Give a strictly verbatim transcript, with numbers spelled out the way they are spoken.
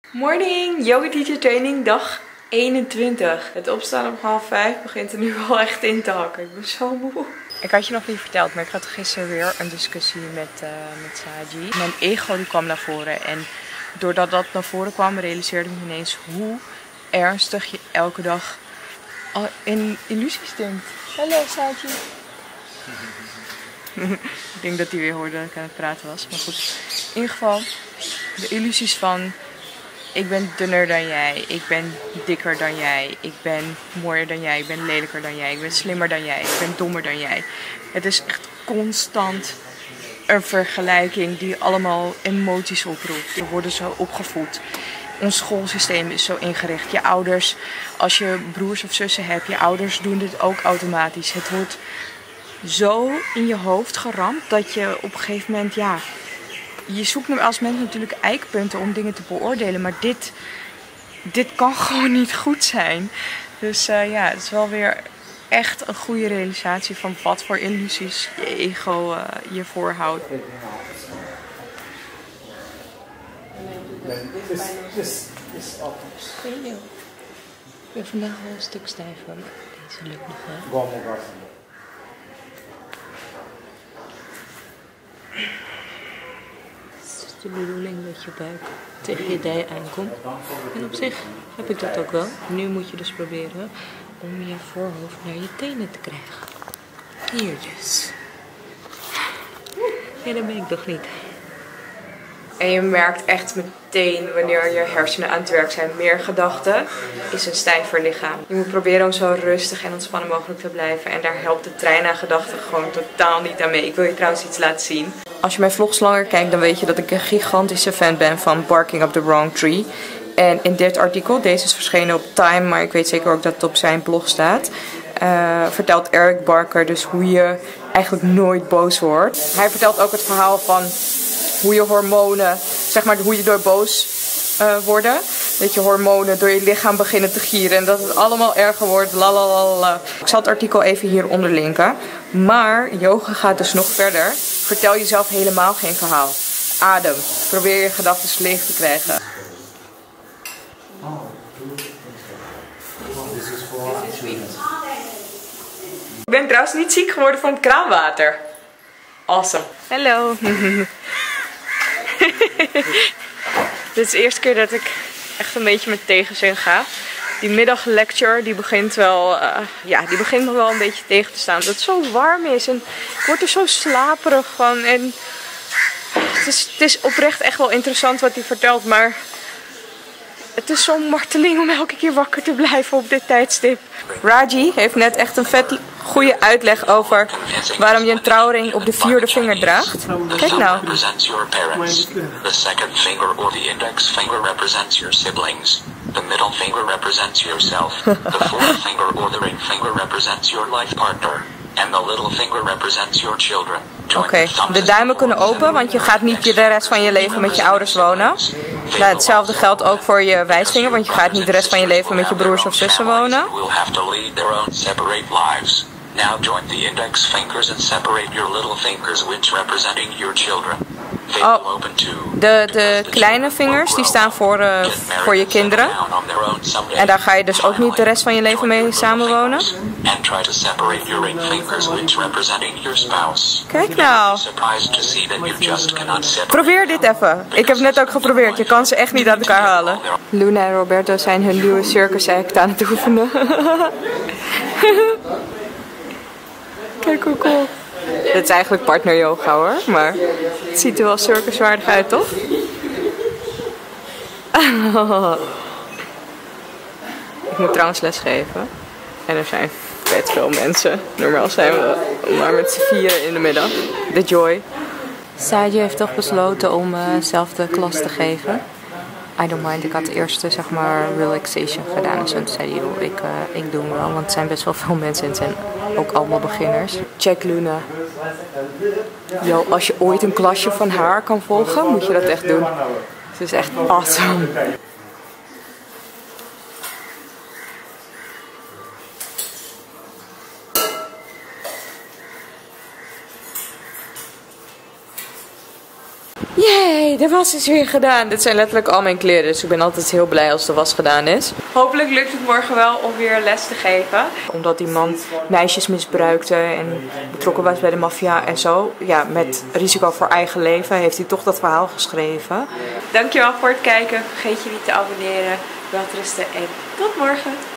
Morning, yoga teacher training dag eenentwintig. Het opstaan om half vijf begint er nu al echt in te hakken. Ik ben zo moe. Ik had je nog niet verteld, maar ik had gisteren weer een discussie met, uh, met Saji. Mijn ego die kwam naar voren en doordat dat naar voren kwam realiseerde ik me ineens hoe ernstig je elke dag in illusies denkt. Hallo Saji. Ik denk dat hij weer hoorde dat ik aan het praten was. Maar goed, in ieder geval de illusies van ik ben dunner dan jij, ik ben dikker dan jij, ik ben mooier dan jij, ik ben lelijker dan jij, ik ben slimmer dan jij, ik ben dommer dan jij. Het is echt constant een vergelijking die allemaal emoties oproept. We worden zo opgevoed. Ons schoolsysteem is zo ingericht. Je ouders, als je broers of zussen hebt, je ouders doen dit ook automatisch. Het wordt zo in je hoofd geramd dat je op een gegeven moment, ja, je zoekt als mens natuurlijk eikpunten om dingen te beoordelen, maar dit, dit kan gewoon niet goed zijn. Dus uh, ja, het is wel weer echt een goede realisatie van wat voor illusies je ego uh, je voorhoudt. Ik ben vandaag wel een stuk stijver, maar deze lukt nog wel. Het is de bedoeling dat je buik tegen je dij aankomt. En op zich heb ik dat ook wel. Nu moet je dus proberen om je voorhoofd naar je tenen te krijgen. Hier dus. Ja, dat ben ik toch niet. En je merkt echt meteen wanneer je hersenen aan het werk zijn. Meer gedachten is een stijver lichaam. Je moet proberen om zo rustig en ontspannen mogelijk te blijven. En daar helpt de trein aan gedachten gewoon totaal niet aan mee. Ik wil je trouwens iets laten zien. Als je mijn vlogs langer kijkt, dan weet je dat ik een gigantische fan ben van Barking Up the Wrong Tree. En in dit artikel, deze is verschenen op Time, maar ik weet zeker ook dat het op zijn blog staat. Uh, vertelt Eric Barker dus hoe je eigenlijk nooit boos wordt. Hij vertelt ook het verhaal van hoe je hormonen, zeg maar hoe je door boos uh, worden. Dat je hormonen door je lichaam beginnen te gieren en dat het allemaal erger wordt. Lalalala. Ik zal het artikel even hieronder linken. Maar yoga gaat dus nog verder. Vertel jezelf helemaal geen verhaal. Adem. Probeer je gedachten leeg te krijgen. Ik ben trouwens niet ziek geworden van het kraanwater. Awesome. Hallo. Dit is de eerste keer dat ik echt een beetje met tegenzin ga. Die middaglecture die begint wel, uh, ja, die begint me wel een beetje tegen te staan. Dat het zo warm is en ik word er zo slaperig van. En het is, het is oprecht echt wel interessant wat hij vertelt, maar het is zo'n marteling om elke keer wakker te blijven op dit tijdstip. Raji heeft net echt een vet goede uitleg over waarom je een trouwring op de vierde vinger draagt. Kijk nou. The second finger or the index finger represents your siblings. The middle finger represents yourself. The fourth finger or the ring finger represents your life partner. And the little finger represents your children. Oké, okay. De duimen kunnen open, want je gaat niet de rest van je leven met je ouders wonen. Nou, hetzelfde geldt ook voor je wijsvinger, want je gaat niet de rest van je leven met je broers of zussen wonen. Now join the index fingers and separate your little fingers which representing your children. Oh, de, de kleine vingers die staan voor, uh, voor je kinderen. En daar ga je dus ook niet de rest van je leven mee samenwonen. Kijk nou. Probeer dit even. Ik heb net ook geprobeerd. Je kan ze echt niet uit elkaar halen. Luna en Roberto zijn hun nieuwe circus act aan het oefenen. Kijk hoe cool. Dit is eigenlijk partner yoga hoor, maar het ziet er wel circuswaardig uit, toch? Ik moet trouwens lesgeven. En er zijn vet veel mensen. Normaal zijn we maar met z'n vieren in de middag. The Joy. Saji heeft toch besloten om uh, zelf de klas te geven. I don't mind. Ik had eerst zeg maar relaxation gedaan. Dus toen zei hij, joh, ik, uh, ik doe hem wel. Want het zijn best wel veel mensen en het zijn ook allemaal beginners. Check Luna. Yo, als je ooit een klasje van haar kan volgen, moet je dat echt doen. Het is echt awesome. Yay, Jee, de was is weer gedaan. Dit zijn letterlijk al mijn kleren, dus ik ben altijd heel blij als de was gedaan is. Hopelijk lukt het morgen wel om weer les te geven. Omdat die man meisjes misbruikte en betrokken was bij de maffia en zo. Ja, met risico voor eigen leven heeft hij toch dat verhaal geschreven. Dankjewel voor het kijken. Vergeet je niet te abonneren. Welterusten en tot morgen.